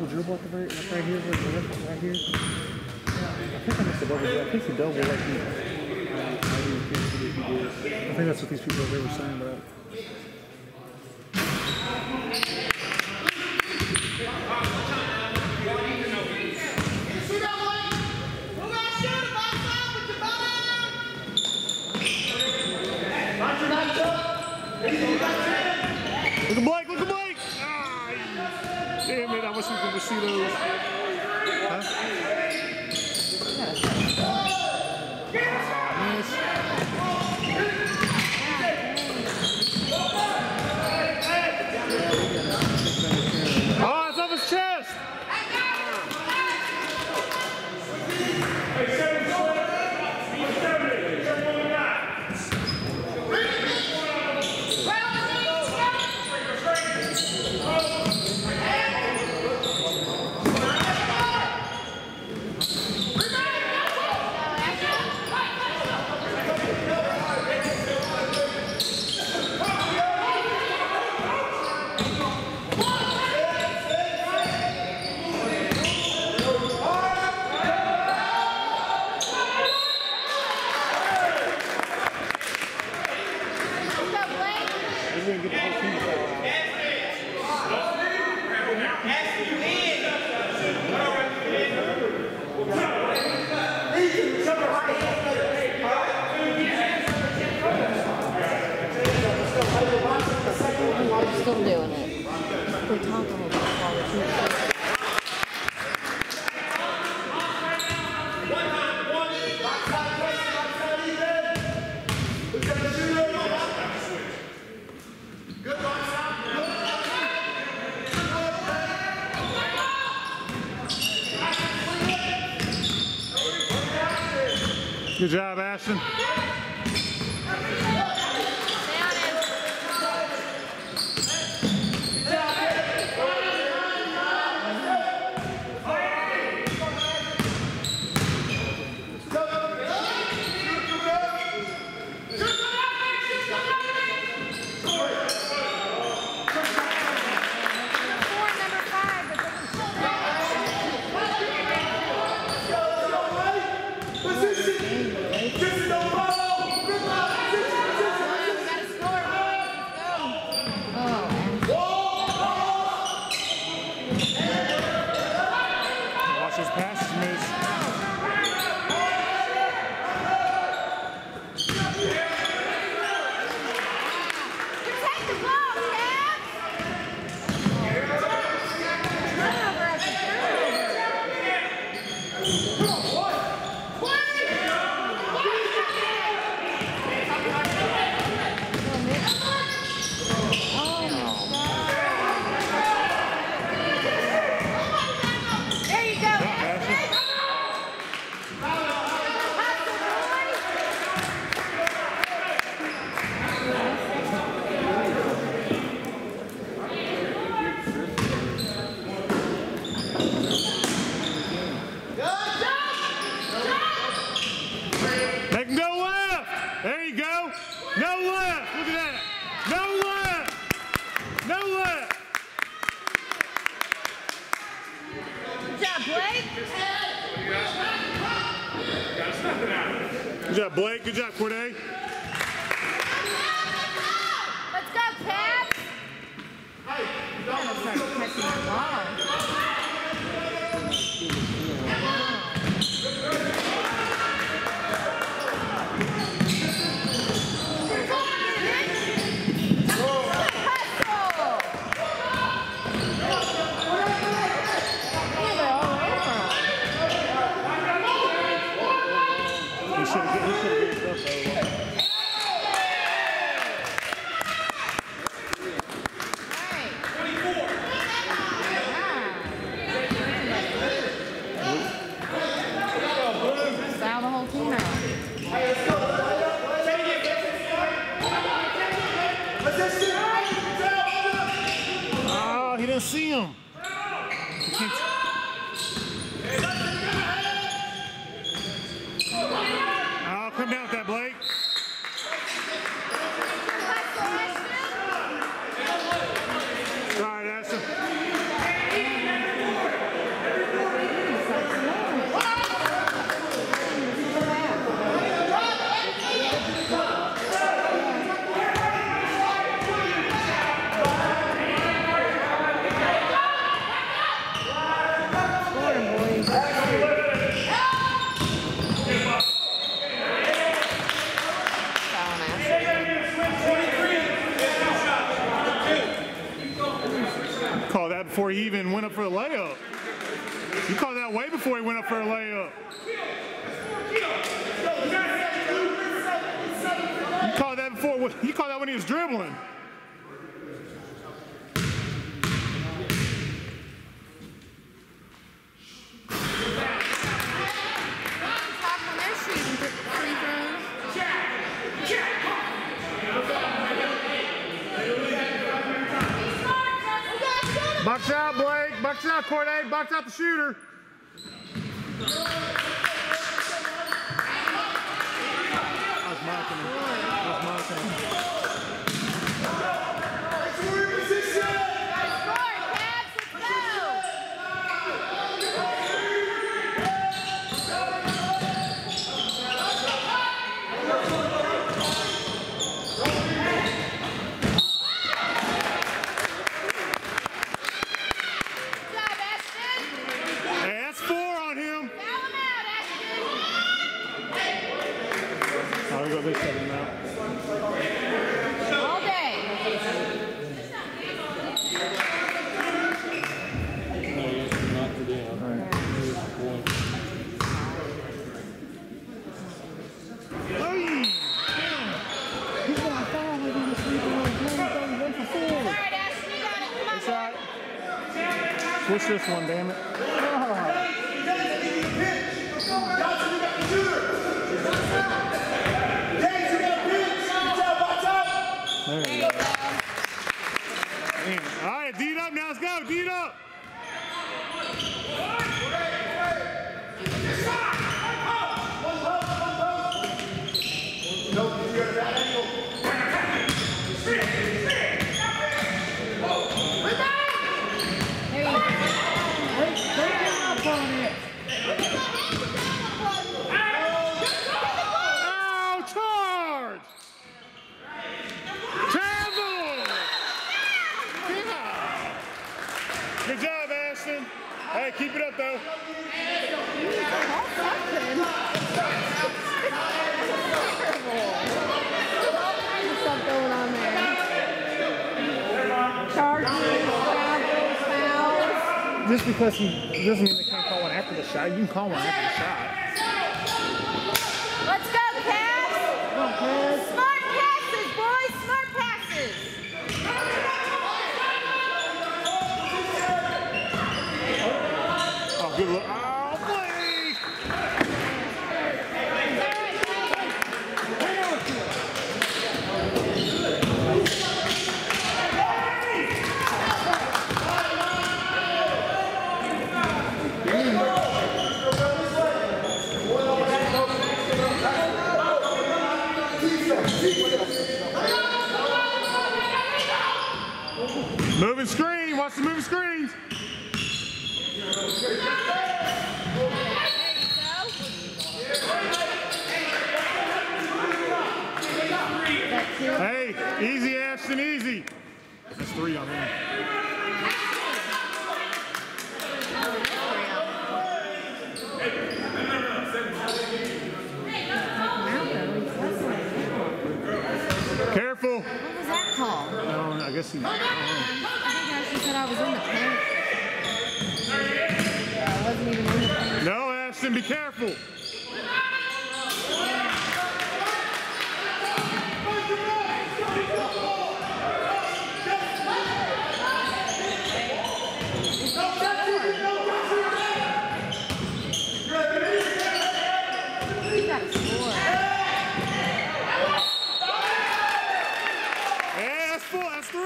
dribble at the very, like right here, right here. I think I missed a double. I think he double like he. I think that's what these people over there were saying about. Look at Blake, look at Blake! Ah, damn it, I wish we could see those. Huh? Oh, it's off his chest! Still doing it. We're talking about quality. Good job, Ashton. Good job, Blake. Good job, Corday. Let's go, Cats. Hey, you gotta start catching the ball. Oh, he didn't see him. Oh, come down. up for a layup. You called that way before he went up for a layup. You called that before. You called that when he was dribbling. Box out, Blake. Box out, Corday. Box out the shooter. I was marking him. Push this one, damn it. Oh. There you go. Damn. All right, D it up now. Let's go. D it up. Good job, Ashton. Hey, keep it up, though. All kinds of stuff going on there. Charges, fouls. Just because he doesn't mean they can't call one after the shot. You can call one after the shot. Let's go, Cavs. Smart passes, boys. Smart passes. Oh, good look. Oh, Blake! Moving screen. Watch the moving screens. Hey, easy, Ashton, easy. That's 3 on him. Careful. What was that call? No, I guess he. I think Ashton said I was in the paint. I wasn't even in the paint. No, Ashton, be careful. You gotta score. Yeah, that's 4. That's 3.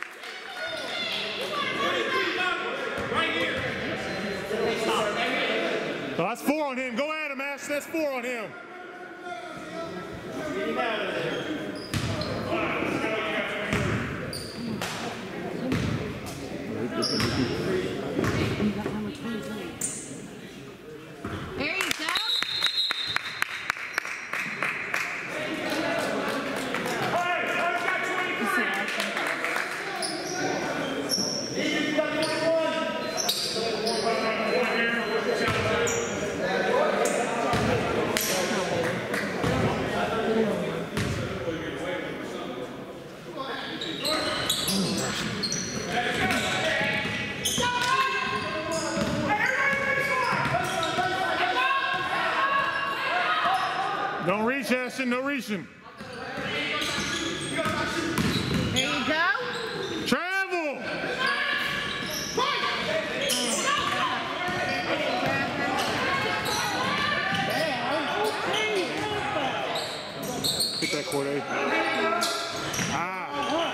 So that's 4 on him. Go at him, Ashton. That's 4 on him. There you go. Don't reach, Ashton. No reaching. There you go. Travel. Get that Corday. Ah.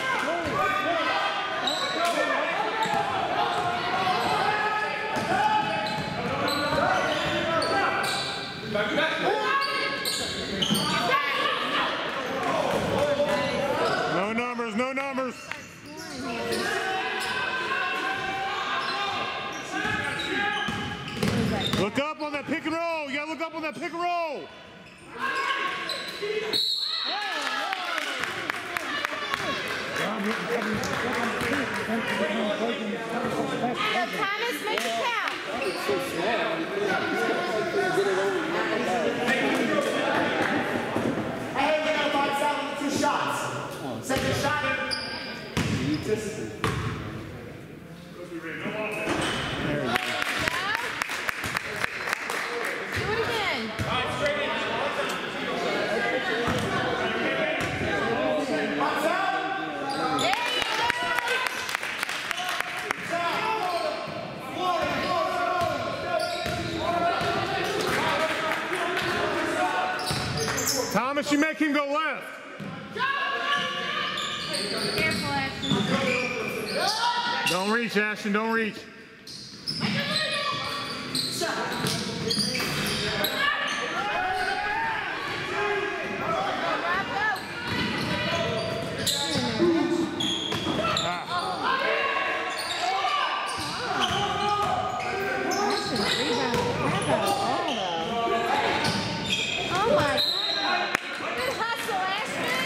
No numbers, no numbers. Look up on that pick and roll. You gotta look up on that pick and roll. Thomas, make it count. Hey, we got to box out with 2 shots. Second shot. Do it again. Thomas, you make him go left. Careful, Ashton. Don't reach, Ashton. Don't reach. Oh my God. Good hustle, Ashton.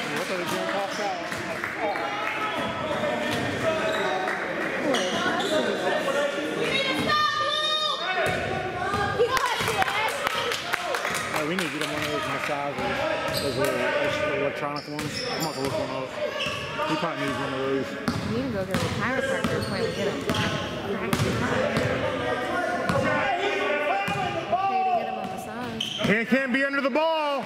We need to get him one of those massages, those little electronic ones. I'm about to look one up. He probably needs one of those. You need to go to the chiropractor before we get him. Pay to get him a massage. He can't be under the ball.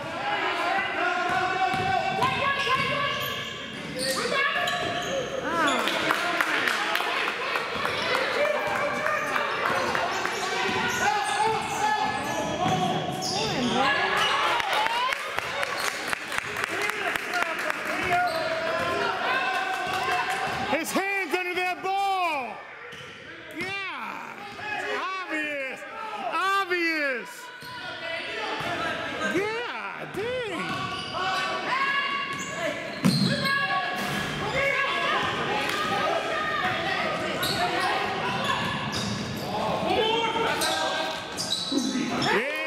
His hands under that ball. Yeah. Obvious. Obvious. Yeah, dang. Yeah.